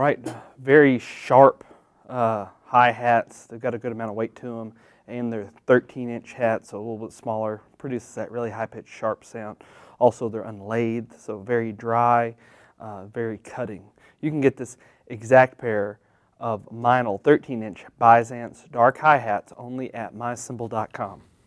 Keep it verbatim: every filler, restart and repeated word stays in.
right, very sharp uh, hi-hats. They've got a good amount of weight to them, and they're thirteen inch hats, so a little bit smaller, produces that really high-pitched, sharp sound. Also, they're unlathed, so very dry, uh, very cutting. You can get this exact pair of Meinl thirteen inch Byzance dark hi-hats only at my cymbal dot com.